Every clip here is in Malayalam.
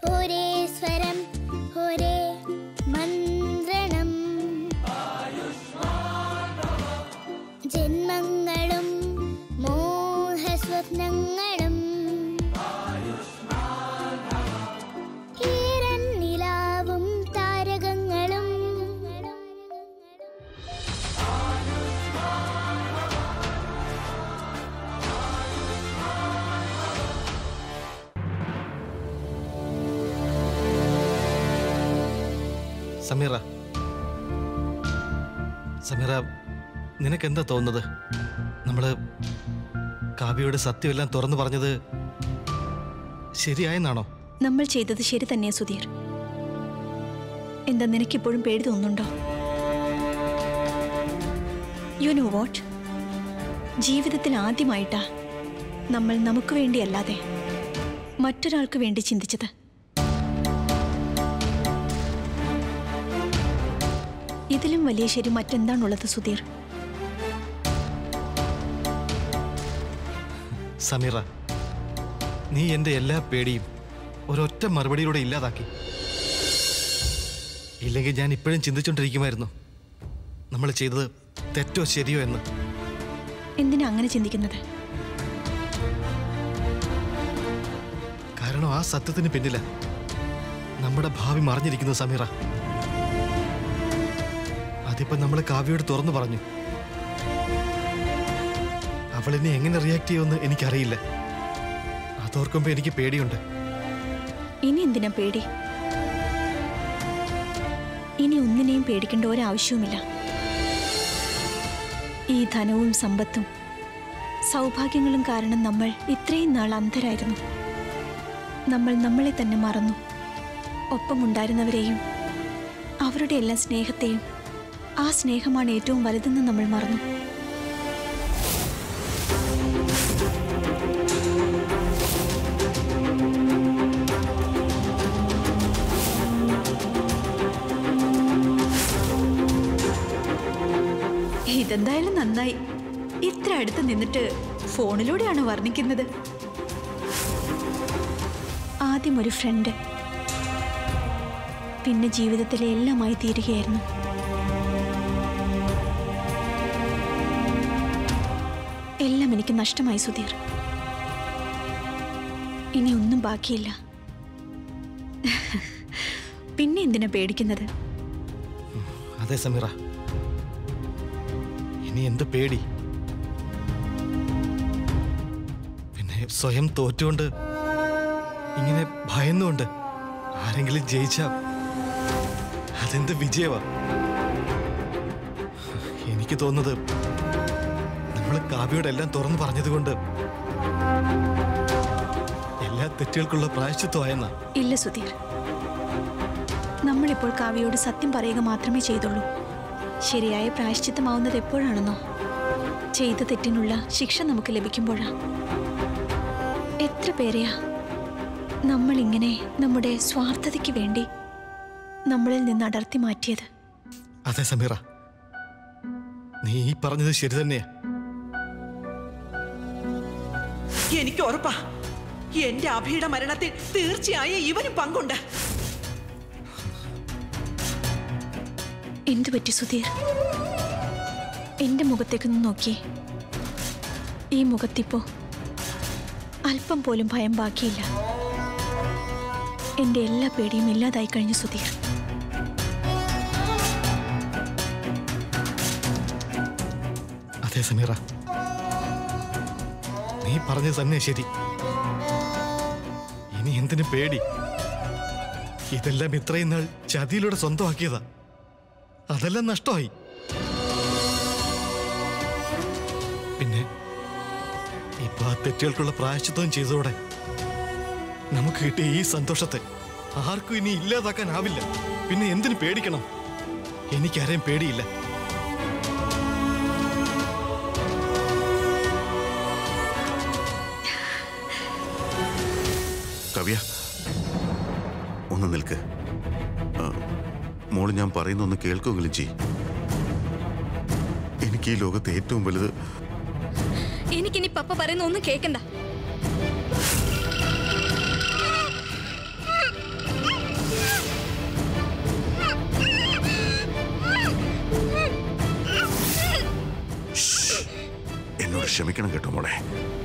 ഒരേ സ്വരം ഒരേ മന്ത്രണം ജന്മങ്ങളും മോഹസ്വപ്നങ്ങളും ഈരൻ നിലാവും താരകങ്ങളും സമീറ, സമീറ, നിനക്കെന്താ തോന്നുന്നത്? നമ്മള് കാവ്യയുടെ സത്യമെല്ലാം തുറന്നു പറഞ്ഞത് ശരിയായെന്നാണോ? നമ്മൾ ചെയ്തത് ശരി തന്നെയാ സുധീർ. എന്താ നിനക്കിപ്പോഴും പേടി തോന്നുന്നുണ്ടോ? യു നോ വാട്ട്, ജീവിതത്തിൽ ആദ്യമായിട്ടാ നമ്മൾ നമുക്ക് വേണ്ടിയല്ലാതെ മറ്റൊരാൾക്ക് വേണ്ടി ചിന്തിച്ചത്. ഇതിലും വലിയ ശരി മറ്റെന്താണുള്ളത് സുധീർ? സമീറ, നീ എൻ്റെ എല്ലാ പേടിയും ഒരൊറ്റ മറുപടിയിലൂടെ ഇല്ലാതാക്കി. ഇല്ലെങ്കിൽ ഞാൻ ഇപ്പോഴും ചിന്തിച്ചുകൊണ്ടിരിക്കുമായിരുന്നു നമ്മൾ ചെയ്തത് തെറ്റോ ശരിയോ എന്ന്. എന്തിനാ അങ്ങനെ ചിന്തിക്കുന്നത്? കാരണം ആ സത്യത്തിന് പിന്നില നമ്മുടെ ഭാവി മറിഞ്ഞിരിക്കുന്നു സമീറ. അതിപ്പോ നമ്മൾ കാവ്യയോട് തുറന്നു പറഞ്ഞു. അവളിനെ എങ്ങനെ റിയാക്ട് ചെയ്യുമെന്ന് എനിക്കറിയില്ല. അതോർക്കുമ്പോ എനിക്ക് പേടിയുണ്ട്. ഇനി എന്തിനാ പേടി? ഇനി ഒന്നിനെയും പേടിക്കേണ്ട ഒരാവശ്യവുമില്ല. ഈ ധനവും സമ്പത്തും സൗഭാഗ്യങ്ങളും കാരണം നമ്മൾ ഇത്രയും നാൾ അന്ധരായിരുന്നു. നമ്മൾ നമ്മളെ തന്നെ മറന്നു. ഒപ്പമുണ്ടായിരുന്നവരെയും അവരുടെ എല്ലാ സ്നേഹത്തെയും. ആ സ്നേഹമാണ് ഏറ്റവും വലുതെന്ന് നമ്മൾ മറന്നു. ഇതെന്തായാലും നന്നായി. ഇത്ര അടുത്ത് നിന്നിട്ട് ഫോണിലൂടെയാണ് വർണ്ണിക്കുന്നത്. ആദ്യം ഒരു ഫ്രണ്ട്, പിന്നെ ജീവിതത്തിലെ എല്ലാമായി തീരുകയായിരുന്നു. എല്ലാം എനിക്ക് നഷ്ടമായി സുധീർ. ഇനി ഒന്നും ബാക്കിയില്ല. പിന്നെ എന്തിനാ പേടിക്കുന്നത്? അതെ സമീറ, ഇനി എന്ത് പേടി? പിന്നെ സ്വയം തോറ്റുകൊണ്ട്, ഇങ്ങനെ ഭയന്നുകൊണ്ട് ആരെങ്കിലും ജയിച്ചാ അതെന്ത് വിജയവാ? എനിക്ക് തോന്നുന്നത് നമ്മൾ കാവ്യയോട് എല്ലാം തുറന്നു പറഞ്ഞതുകൊണ്ട് എല്ലാ തെറ്റുകൾക്കുള്ള പ്രായശ്ചിത്വമായെന്നാ. ഇല്ല സുധീർ, നമ്മളിപ്പോൾ കാവ്യയോട് സത്യം പറയുക മാത്രമേ ചെയ്തുള്ളൂ. ശരിയായ പ്രായശ്ചിത്തമാവുന്നത് എപ്പോഴാണെന്നോ? ചെയ്ത തെറ്റിനുള്ള ശിക്ഷ നമുക്ക് ലഭിക്കുമ്പോഴാ. എത്ര പേരെയാ നമ്മളിങ്ങനെ നമ്മുടെ സ്വാർത്ഥതയ്ക്ക് വേണ്ടി നമ്മളിൽ നിന്ന് അടർത്തി മാറ്റിയത്. അതെ സമീറ, നീ പറഞ്ഞത് ശരി തന്നെയാ. എനിക്ക് ഉറപ്പാ, എന്റെ അഭിയുടെ മരണത്തിൽ തീർച്ചയായും ഇവനും പങ്കുണ്ട്. എന്തു പറ്റി സുധീർ? എന്റെ മുഖത്തേക്കൊന്ന് നോക്കിയേ. ഈ മുഖത്തിപ്പോ അല്പം പോലും ഭയം ബാക്കിയില്ല. എന്റെ എല്ലാ പേടിയും ഇല്ലാതായി കഴിഞ്ഞു സുധീർ. അതെ സമീറ, നീ പറഞ്ഞത് തന്നെ ശരി. ഇനി എന്തിനു പേടി? ഇതെല്ലാം ഇത്രയും നാൾ ചതിയിലൂടെ സ്വന്തമാക്കിയതാ. അതെല്ലാം നഷ്ടമായി. പിന്നെ ഇപ്പൊ ആ തെറ്റുകൾക്കുള്ള പ്രായശ്ചിത്വം ചെയ്തതോടെ നമുക്ക് കിട്ടിയ ഈ സന്തോഷത്തെ ആർക്കും ഇനി ഇല്ലാതാക്കാനാവില്ല. പിന്നെ എന്തിനു പേടിക്കണം? എനിക്കാരെയും പേടിയില്ല. കവ്യ, ഒന്ന് നിൽക്ക്. മോള് ഞാൻ പറയുന്നൊന്ന് കേൾക്കുമെങ്കിലും ചെയ്യും. എനിക്ക് ഈ ലോകത്തെ ഏറ്റവും വലുത്. എനിക്കിനി പപ്പ പറയുന്ന ഒന്നും കേൾക്കണ്ട. ക്ഷമിക്കണം കേട്ടോ മോളെ.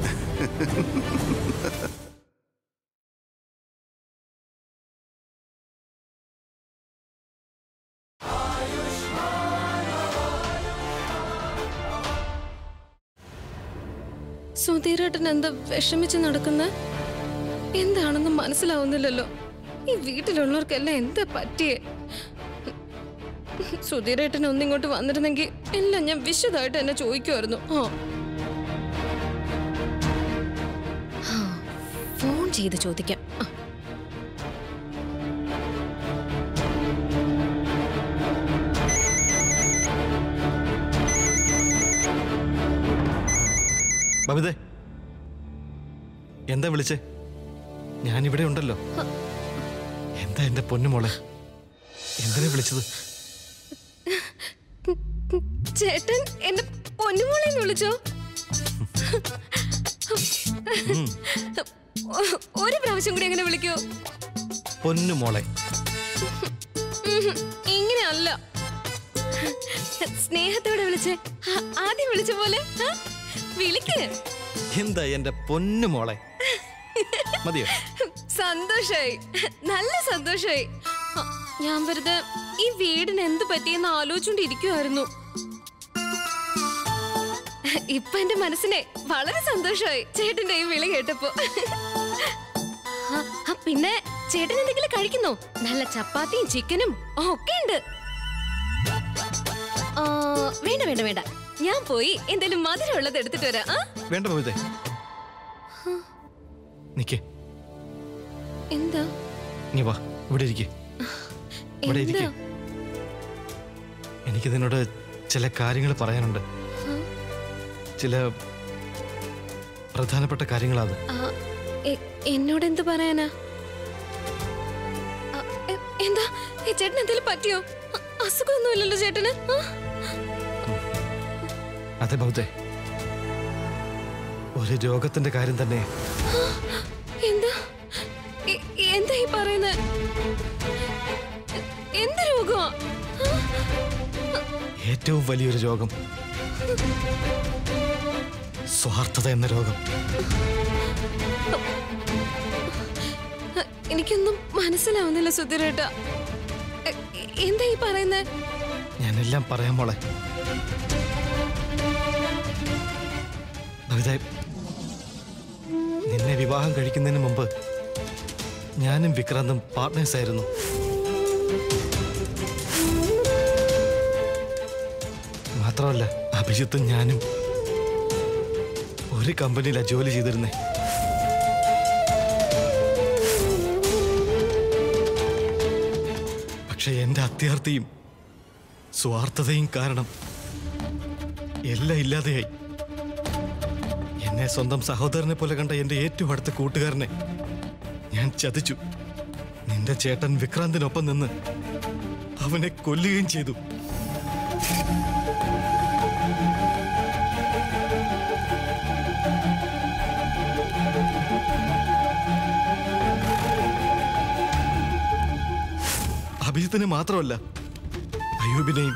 സുധീരേട്ടൻ എന്താ വിഷമിച്ച് നടക്കുന്ന? എന്താണെന്ന് മനസ്സിലാവുന്നില്ലല്ലോ. ഈ വീട്ടിലുള്ളവർക്കെല്ലാം എന്താ പറ്റിയേ? സുധീരേട്ടൻ ഒന്നിങ്ങോട്ട് വന്നിരുന്നെങ്കിൽ എല്ലാം ഞാൻ വിശദമായിട്ട് എന്നെ ചോദിക്കുമായിരുന്നു. ഫോൺ ചെയ്ത് ചോദിക്കാം. ബബിതേ, എന്താ വിളിച്ചേ? ഞാനിവിടെ ഉണ്ടല്ലോ. എന്താ എന്റെ പൊന്നുമോളെ, എന്തിനാ വിളിച്ചത്? ചേട്ടൻ എന്റെ പൊന്നുമോളെ വിളിച്ചോ? ഒരു പ്രാവശ്യം കൂടി എങ്ങനെ വിളിക്കോ? പൊന്നുമോളെ. ഇങ്ങനെയല്ല, സ്നേഹത്തോടെ വിളിച്ചേ. ആദ്യം വിളിച്ച പോലെ വിളിക്ക്. എന്താ എന്റെ പൊന്നുമോളെ? മതിയോ? സന്തോഷായി, നല്ല സന്തോഷായി. ഞാൻ വെറുതെ ഈ വീടിന് എന്ത് പറ്റിയെന്ന് ആലോചിച്ചോണ്ടിരിക്കുവായിരുന്നു. ഇപ്പൊ എന്റെ മനസ്സിനെ വളരെ സന്തോഷമായി ചേട്ടന്റെ ഈ വിളി കേട്ടപ്പോ. പിന്നെ ചേട്ടൻ എന്തെങ്കിലും കഴിക്കുന്നോ? നല്ല ചപ്പാത്തിയും ചിക്കനും ഒക്കെ ഉണ്ട്. വേണ്ട വേണ്ട വേണ്ട, ഞാൻ പോയി എന്തെങ്കിലും മധുരമുള്ളത് എടുത്തിട്ട് വരാം. വേണ്ട ബബിതേ, നിക്കേ. എന്താ? നീ വാ, ഇവിടെ ഇരിക്കേ. ഇവിടെ ഇരിക്കേ. എനിക്ക് നിന്നോട് ചില കാര്യങ്ങൾ പറയാനുണ്ട്. ചില പ്രധാനപ്പെട്ട കാര്യങ്ങളാണ്. എന്നോട് എന്ത് പറയാനാ? എന്താ ചേട്ടൻ എന്തെങ്കിലും പറ്റിയോ? അസുഖമൊന്നുമില്ലല്ലോ ചേട്ടന്? അതെ ബൗദ്ധേ, ഒരു രോഗത്തിന്റെ കാര്യം തന്നെ. എന്താ എന്താ ഈ പറയുന്നത്? എന്ത് രോഗമാ? ഏറ്റവും വലിയൊരു രോഗം, സ്വാർത്ഥത എന്ന രോഗം. എനിക്കൊന്നും മനസ്സിലാവുന്നില്ല സുധീരേട്ടാ. എന്താ ഈ പറയുന്നത്? ഞാനെല്ലാം പറയാം മോളെ. ഭവിത, നിന്നെ വിവാഹം കഴിക്കുന്നതിന് മുമ്പ് ഞാനും വിക്രാന്തും പാർട്ട്നേഴ്സ് ആയിരുന്നു. മാത്രമല്ല, അഭിജിത്തും ഞാനും ഒരു കമ്പനിയിലാണ് ജോലി ചെയ്തിരുന്നേ. പക്ഷെ എന്റെ അത്യാർത്ഥിയും സ്വാർത്ഥതയും കാരണം എല്ലാം ഇല്ലാതെയായി. എന്നെ സ്വന്തം സഹോദരനെ പോലെ കണ്ട എന്റെ ഏറ്റവും അടുത്ത കൂട്ടുകാരനെ ഞാൻ ചതിച്ചു. നിന്റെ ചേട്ടൻ വിക്രാന്തിനൊപ്പം നിന്ന് അവനെ കൊല്ലുകയും ചെയ്തു. അഭിജിത്തിനെ മാത്രമല്ല, അയ്യൂബിനെയും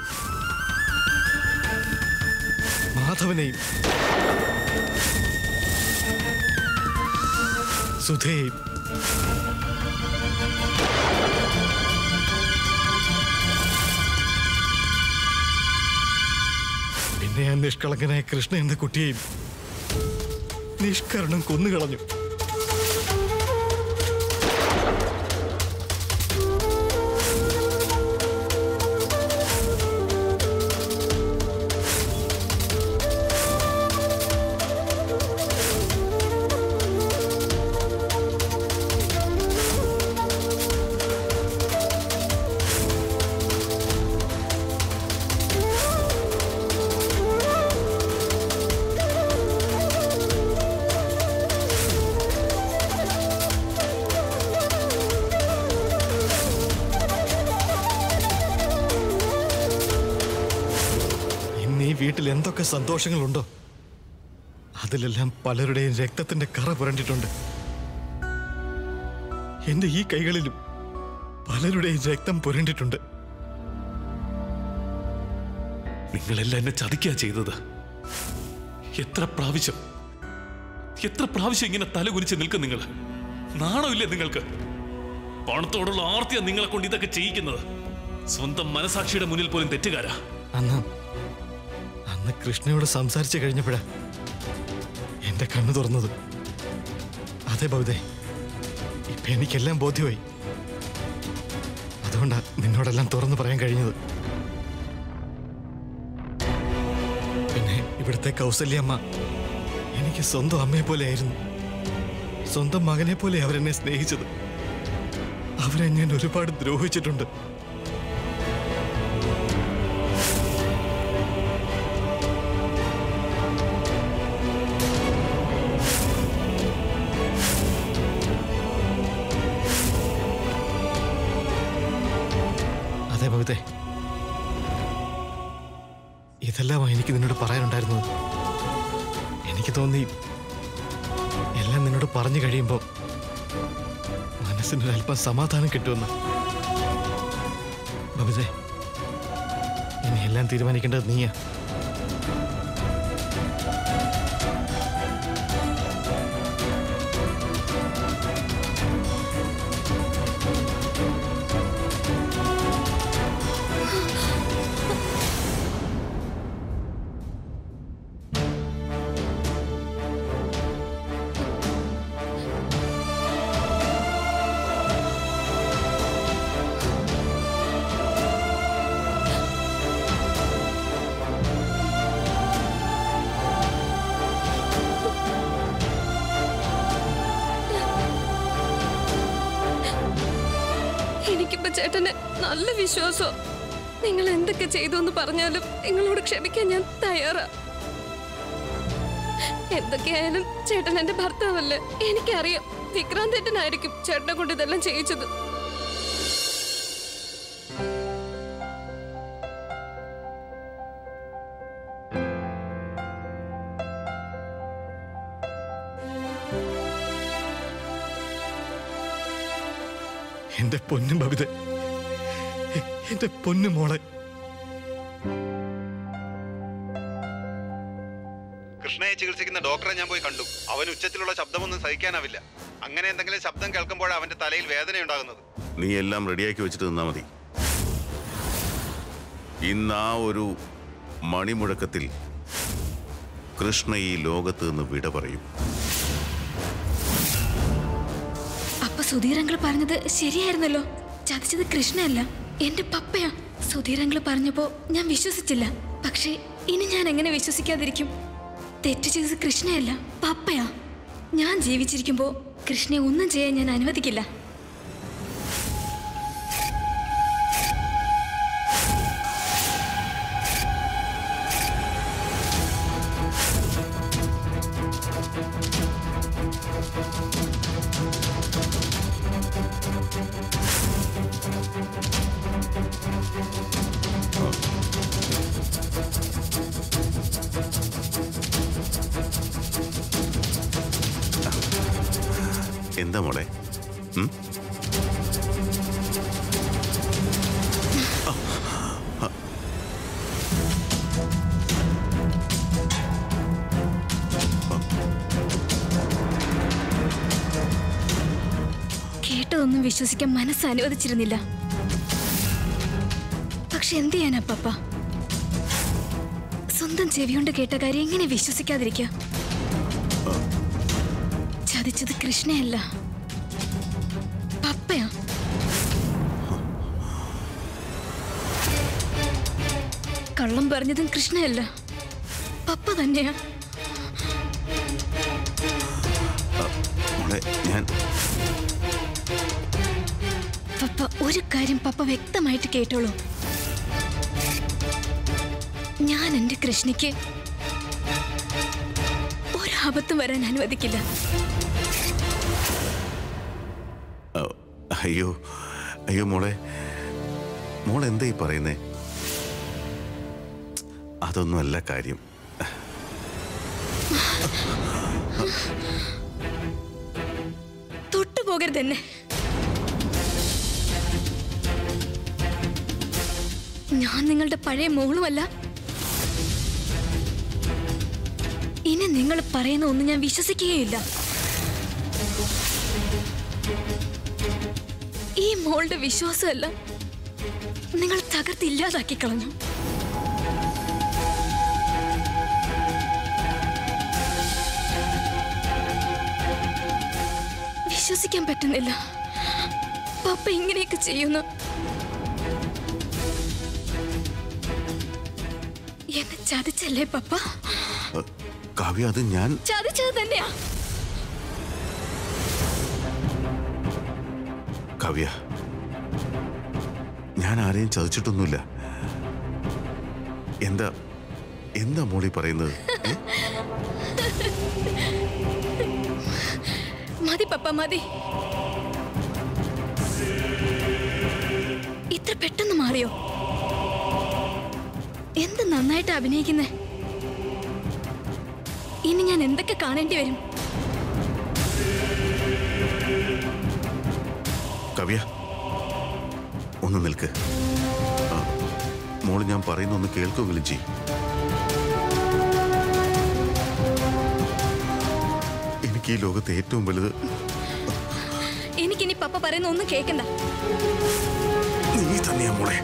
മാധവനെയും സുധയെയും. പിന്നെ ആ നിഷ്കളങ്കനായ കൃഷ്ണ എന്ന കുട്ടിയെയും നിഷ്കരണം കൊന്നുകളഞ്ഞു. വീട്ടിൽ എന്തൊക്കെ സന്തോഷങ്ങളുണ്ടോ അതിലെല്ലാം പലരുടെയും രക്തത്തിന്റെ കറ പുരണ്ടിട്ടുണ്ട്. എന്റെ ഈ കൈകളിലും പലരുടെയും രക്തം പുരണ്ടിട്ടുണ്ട്. നിങ്ങളെല്ലാം എന്നെ ചതിക്കാ ചെയ്തത്. എത്ര പ്രാവശ്യം ഇങ്ങനെ തലകുനിച്ച് നിൽക്കും നിങ്ങൾ? നാണമില്ലേ നിങ്ങൾക്ക്? പണത്തോടുള്ള ആർത്തിയാ നിങ്ങളെ കൊണ്ട് ഇതൊക്കെ ചെയ്യിക്കുന്നത്. സ്വന്തം മനസാക്ഷിയുടെ മുന്നിൽ പോലും തെറ്റുകാരാ. അന്ന് കൃഷ്ണയോട് സംസാരിച്ചു കഴിഞ്ഞപ്പോഴാ എന്റെ കണ്ണു തുറന്നത്. അതെ ബൗദേ, ഇപ്പൊ എനിക്കെല്ലാം ബോധ്യമായി. അതുകൊണ്ടാ നിന്നോടെല്ലാം തുറന്നു പറയാൻ കഴിഞ്ഞത്. പിന്നെ ഇവിടുത്തെ കൗസല്യമ്മ എനിക്ക് സ്വന്തം അമ്മയെ പോലെ ആയിരുന്നു. സ്വന്തം മകനെ പോലെ അവരെന്നെ സ്നേഹിച്ചത്. അവരെ ഞാൻ ഒരുപാട് ദ്രോഹിച്ചിട്ടുണ്ട്. അതെ ഭവിതേ, ഇതെല്ലാം എനിക്ക് നിന്നോട് പറയാനുണ്ടായിരുന്നത്. എനിക്ക് തോന്നി എല്ലാം നിന്നോട് പറഞ്ഞു കഴിയുമ്പോൾ മനസ്സിനൊരല്പം സമാധാനം കിട്ടുമെന്ന്. ഭവിതേ, ഇനി എല്ലാം തീരുമാനിക്കേണ്ടത് നീയാ. എനിക്കിപ്പോ ചേട്ടന് നല്ല വിശ്വാസം. നിങ്ങൾ എന്തൊക്കെ ചെയ്തു എന്ന് പറഞ്ഞാലും നിങ്ങളോട് ക്ഷമിക്കാൻ ഞാൻ തയ്യാറാ. എന്തൊക്കെയായാലും ചേട്ടൻ എന്റെ ഭർത്താവല്ലേ. എനിക്കറിയാം വിക്രാന്തേട്ടനായിരിക്കും ചേട്ടനെ കൊണ്ട് ഇതെല്ലാം ചെയ്യിച്ചത്. എന്റെ പൊന്നും ബബിത, എന്റെ പൊന്നു മോളെ. കൃഷ്ണയെ ചികിത്സിക്കുന്ന ഡോക്ടറെ ഞാൻ പോയി കണ്ടു. അവന് ഉച്ചത്തിലുള്ള ശബ്ദമൊന്നും സഹിക്കാനാവില്ല. അങ്ങനെ എന്തെങ്കിലും ശബ്ദം കേൾക്കുമ്പോഴാണ് അവന്റെ തലയിൽ വേദനയുണ്ടാകുന്നത്. നീ എല്ലാം റെഡിയാക്കി വെച്ചിട്ട് നിന്നാ മതി. ഇന്ന് ആ ഒരു മണിമുഴക്കത്തിൽ കൃഷ്ണ ഈ ലോകത്ത് നിന്ന് വിട പറയും. അപ്പൊ സുധീരങ്ങൾ പറഞ്ഞത് ശരിയായിരുന്നല്ലോ. ചതിച്ചത് കൃഷ്ണയല്ല, എന്റെ പപ്പയാ. സുധീരങ്ങൾ പറഞ്ഞപ്പോ ഞാൻ വിശ്വസിച്ചില്ല. പക്ഷേ ഇനി ഞാൻ എങ്ങനെ വിശ്വസിക്കാതിരിക്കും? തെറ്റ് ചെയ്തത് കൃഷ്ണയല്ല, പപ്പയാ. ഞാൻ ജീവിച്ചിരിക്കുമ്പോ കൃഷ്ണയെ ഒന്നും ചെയ്യാൻ ഞാൻ അനുവദിക്കില്ല. എന്താ മോളെ? കേട്ടതൊന്നും വിശ്വസിക്കാൻ മനസ്സ് അനുവദിച്ചിരുന്നില്ല. പക്ഷെ എന്ത് ചെയ്യാനാ പപ്പ? സ്വന്തം ചെവികൊണ്ട് കേട്ട കാര്യം എങ്ങനെ വിശ്വസിക്കാതിരിക്കുക? ചതിച്ചത് കൃഷ്ണയല്ല, പപ്പയാ. കള്ളം പറഞ്ഞതും കൃഷ്ണയല്ല, പപ്പ തന്നെയാ. പപ്പ ഒരു കാര്യം പപ്പ വ്യക്തമായിട്ട് കേട്ടോളൂ. ഞാൻ എന്റെ കൃഷ്ണയ്ക്ക് ഒരാപത്തും വരാൻ അനുവദിക്കില്ല. അയ്യോ അയ്യോ മോളെ, മോളെന്താ ഈ പറയുന്നേ? അതൊന്നുമല്ല കാര്യം. തൊട്ടുപോകരുത് എന്നെ. ഞാൻ നിങ്ങളുടെ പഴയ മോളുമല്ല. ഇനി നിങ്ങൾ പറയുന്ന ഒന്നും ഞാൻ വിശ്വസിക്കുകയില്ല. ഈ മോളുടെ വിശ്വാസമല്ല നിങ്ങൾ തകർത്തില്ലാതാക്കി കളഞ്ഞു. വിശ്വസിക്കാൻ പറ്റുന്നില്ല പപ്പ ഇങ്ങനെയൊക്കെ ചെയ്യുന്നു. എന്നെ ചതിച്ചല്ലേ പപ്പ? കാവ്യ, അത് ഞാൻ ചതിച്ചത് തന്നെയാ. കാവ്യ, ഞാൻ ആരെയും ചതിച്ചിട്ടൊന്നുമില്ല. എന്താ എന്താ മോളി പറയുന്നത്? മതി പപ്പ, മതി. ഇത്ര പെട്ടെന്ന് മാറിയോ? എന്ത് നന്നായിട്ട് അഭിനയിക്കുന്നേ. ഇനി ഞാൻ എന്തൊക്കെ കാണേണ്ടി വരും? കാവ്യ, ഒന്ന് നിൽക്ക്. മോള് ഞാൻ പറയുന്ന ഒന്ന് കേൾക്കുമെങ്കിലും ചെയ്യും. എനിക്ക് ഈ ലോകത്തെ ഏറ്റവും വലുത്. എനിക്കിനി പപ്പ പറയുന്ന ഒന്നും കേൾക്കണ്ട. നീ തന്നെയാ മോളെ.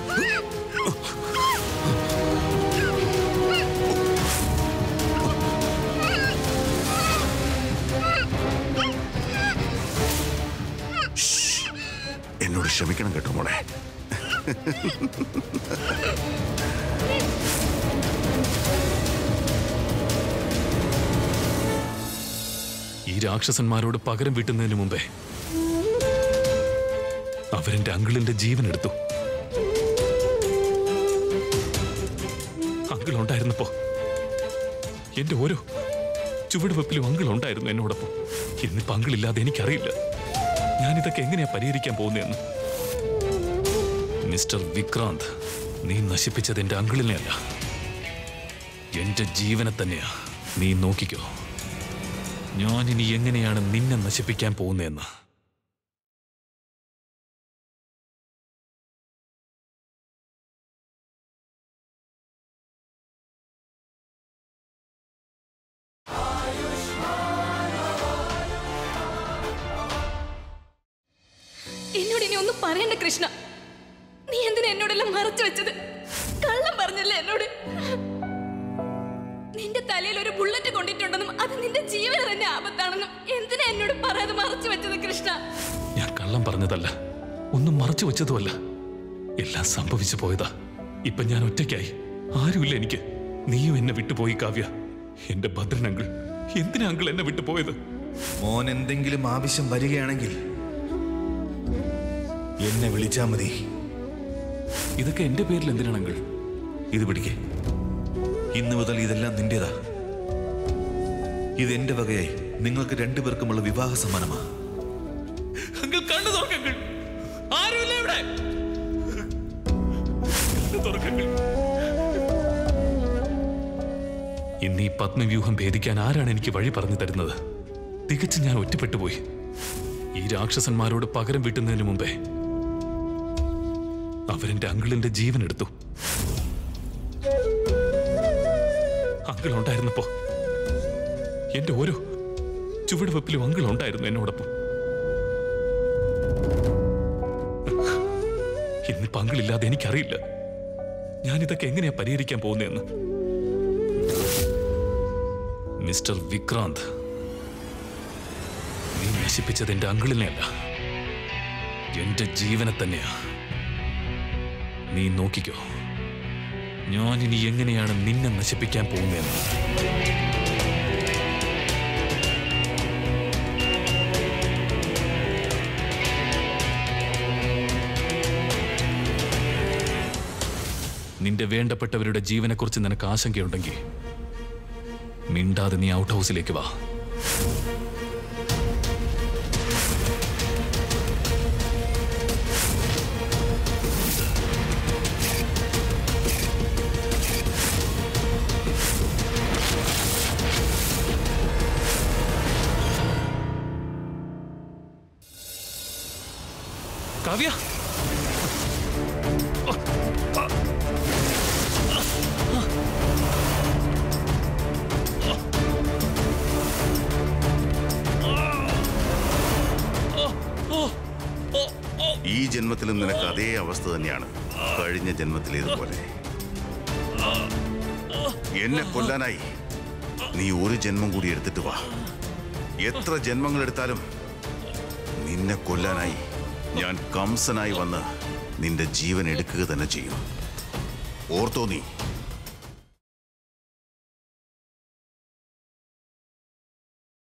എന്നോട് ക്ഷമിക്കണം കേട്ടോ മോളെ. ഈ രാക്ഷസന്മാരോട് പകരം വീട്ടുന്നതിന് മുമ്പേ അവരെന്റെ അങ്കിളിന്റെ ജീവൻ എടുത്തു. അങ്കിൾ ഉണ്ടായിരുന്നപ്പോ എന്റെ ഓരോ ചുവടുവെപ്പിലും അങ്കിൾ ഉണ്ടായിരുന്നു എന്നോടൊപ്പം. ഇന്നിപ്പോ അങ്കിളില്ലാതെ എനിക്കറിയില്ല ഞാനിതൊക്കെ എങ്ങനെയാ പരിഹരിക്കാൻ പോകുന്നതെന്ന്. മിസ്റ്റർ വിക്രാന്ത്, നീ നശിപ്പിച്ചത് എന്റെ അങ്കിളിനെ അല്ല, എന്റെ ജീവനെ തന്നെയാ. നീ നോക്കിക്കോ ഞാനിനി എങ്ങനെയാണ് നിന്നെ നശിപ്പിക്കാൻ പോകുന്നതെന്ന്. എന്നോട് ഇനി ഒന്നും പറയണ്ട കൃഷ്ണ. നീ എന്തിനാ എന്നോടെല്ലാം മറച്ചു വെച്ചത്? കള്ളം പറഞ്ഞല്ലേ എന്നോട്? നിന്റെ തലയിൽ ഒരു ബുള്ളറ്റ് കൊണ്ടിട്ടുണ്ടെന്നും അത് നിന്റെ ജീവന് തന്നെ ആപത്താണെന്നും എന്തിനാ എന്നോട് പറയാതെ മറച്ചു വെച്ചത് കൃഷ്ണ? ഞാൻ കള്ളം പറഞ്ഞതല്ല, ഒന്നും മറച്ചു വെച്ചതുമല്ല. എല്ലാം സംഭവിച്ചു പോയതാ. ഇപ്പൊ ഞാൻ ഒറ്റയ്ക്കായി, ആരുമില്ല എനിക്ക്. നീയും എന്നെ വിട്ടുപോയി കാവ്യ. എന്റെ ഭദ്രൻ അങ്കിൾ, എന്തിനാ അങ്കിൾ എന്നെ വിട്ടുപോയത്? മോൻ എന്തെങ്കിലും ആവശ്യം വരികയാണെങ്കിൽ എന്നെ വിളിച്ചാ മതി. ഇതൊക്കെ എന്റെ പേരിൽ എന്തിനാണ് അങ്കിൾ? ഇത് പിടിക്കേ. ഇന്ന് മുതൽ ഇതെല്ലാം നിന്റേതാ. ഇതെന്റെ വകയായി നിങ്ങൾക്ക് രണ്ടുപേർക്കുമുള്ള വിവാഹ സമ്മാനമാ. അങ്കിൾ കണ്ണു തുറക്കങ്കിൾ, ആരുമില്ല ഇവിടെ. ഇന്ന് ഈ പത്മവ്യൂഹം ഭേദിക്കാൻ ആരാണ് എനിക്ക് വഴി പറഞ്ഞു തരുന്നത്? തികച്ചും ഞാൻ ഒറ്റപ്പെട്ടുപോയി. ഈ രാക്ഷസന്മാരോട് പകരം വീട്ടുന്നതിന് മുമ്പേ അവരെന്റെ അങ്കിളിന്റെ ജീവൻ എടുത്തു. അങ്കിൾ ഉണ്ടായിരുന്നപ്പോ എന്റെ ഓരോ ചുവടുവെപ്പിലും അങ്കിൾ ഉണ്ടായിരുന്നു എന്നോടൊപ്പം. ഇന്നിപ്പോ അങ്കിളില്ലാതെ എനിക്കറിയില്ല ഞാനിതൊക്കെ എങ്ങനെയാ പരിഹരിക്കാൻ പോകുന്നതെന്ന്. മിസ്റ്റർ വിക്രാന്ത്, നീ നശിപ്പിച്ചത് എന്റെ അങ്കിളിനെ അല്ല, എന്റെ ജീവനെ തന്നെയാ. നീ നോക്കിക്കോ ഞാനിനി എങ്ങനെയാണ് നിന്നെ നശിപ്പിക്കാൻ പോകുന്നതെന്ന്. നിന്റെ വേണ്ടപ്പെട്ടവരുടെ ജീവനെക്കുറിച്ച് നിനക്ക് ആശങ്കയുണ്ടെങ്കിൽ മിണ്ടാതെ നീ ഔട്ട് ഹൗസിലേക്ക് വാ. കാവ്യ, ഈ ജന്മത്തിലും നിനക്ക് അതേ അവസ്ഥ തന്നെയാണ് കഴിഞ്ഞ ജന്മത്തിലേതുപോലെ. എന്നെ കൊല്ലാനായി നീ ഒരു ജന്മം കൂടി എടുത്തിട്ട് വാ. എത്ര ജന്മങ്ങൾ എടുത്താലും നിന്നെ കൊല്ലാനായി ഞാൻ കംസനായി വന്ന് നിന്റെ ജീവൻ എടുക്കുക തന്നെ ചെയ്യും. ഓർത്തോ നീ?